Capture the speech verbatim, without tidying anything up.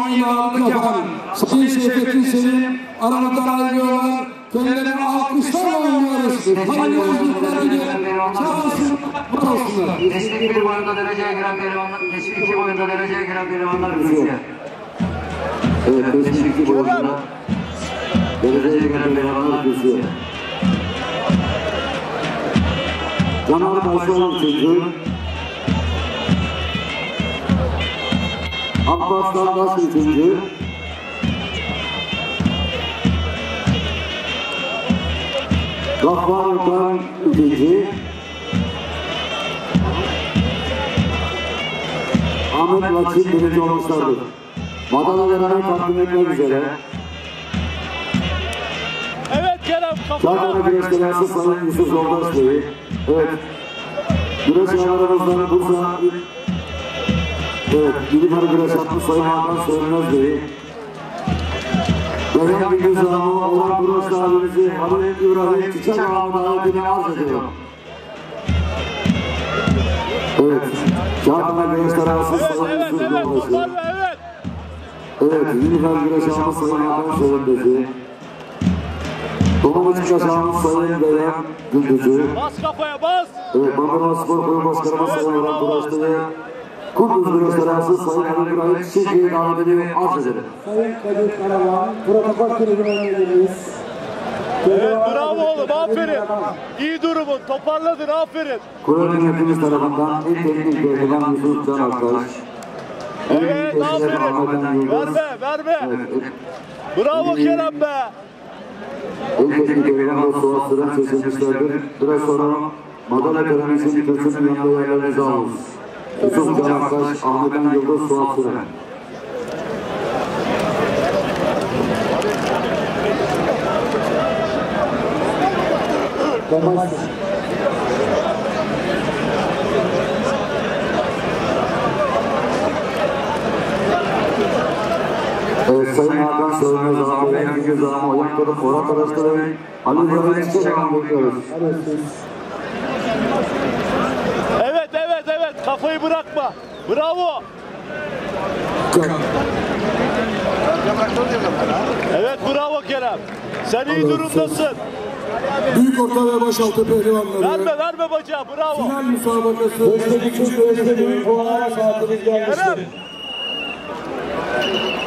yıl ağırlık yapan Sayın Şevkettin Selim aramızdan ayrılıyorlar. Kendilerine alkışlarla oynuyoruz. Hayırlı yolculuklar diliyorum. Sağ olsun, mutlu olsunlar. Teşvik iki boyunda dereceye giren pehlivanlar, teşvik iki boyunda dereceye giren pehlivanlar kızıyor. Evet, teşvik iki boyunda dereceye giren pehlivanlar kızıyor. Canan Başkan üçüncü, Abbas Tandaş üçüncü, Gaffar Yukan üçüncü, Ahmet Laçin birinci olmuşlardır. Madalyalarını takdim etmek üzere. Evet Kerem kapıda. Çağrı Güreş Belası Sayın Yusuf Yoldaş Bey'i. Evet. Güreş ağlarımızdan Bursa. Evet. Yılmar Güreş atmış Sayın Hakan Sönmez Bey'i. Beyhan Gündüz Ağamı olan Güreş abimizi Halil İbrahim Çiçek Ağamı davetini arz ediyorum. Evet. Çağrı Güreş Belası Sayın Yusuf Yoldaş Bey'i. Evet. Yılmar Güreş Ağamı Sayın Hakan Sönmez Bey'i. Dolmuş Kaşağımız Sayın Beyhan Gündüz'ü. Bas kafaya bas. Evet, Bandırma Spor Kulübü Başkanımız Sayın Orhan Turaç'ta ve Kunduz Gösterası Sayın Ali İbrahim Çiçek'in davetini arz edelim. Sayın Kadir Karaman, protokol kulübüne üyeliyiz. Evet, bravo oğlum, aferin. İyi durumun, toparladın, aferin. Kulüp yönetimimiz tarafından ilk teknik bölgeden Yusuf Can Arkadaş. Evet, aferin. Verme, verme. Evet. Bravo Kerem be. İlk teknik bölgeden Suat Sıran seçilmişlerdir. Biraz sonra madalya törenisinin kürsünün yanında yerlerinizi alınız. Yusuf Can Arkadaş, Ahmet Han Yıldız, Suat Sıran. Damaz. Evet, Sayın Hakan Sönmez Ağam, Beyhan Gündüz Ağam, Oyan Kırık, Orhan Turaç'ta ve Ali İbrahim Çiçek Ağam bekliyoruz. Evet, evet, evet. Kafayı bırakma. Bravo. Evet, bravo Kerem. Sen iyi durumdasın. Büyük orta ve başaltı pehlivanları. Verme, verme bacağı. Bravo. Final müsabakası. Beşte küçük, beşte büyük puanlar saatimiz gelmiştir. Kerem.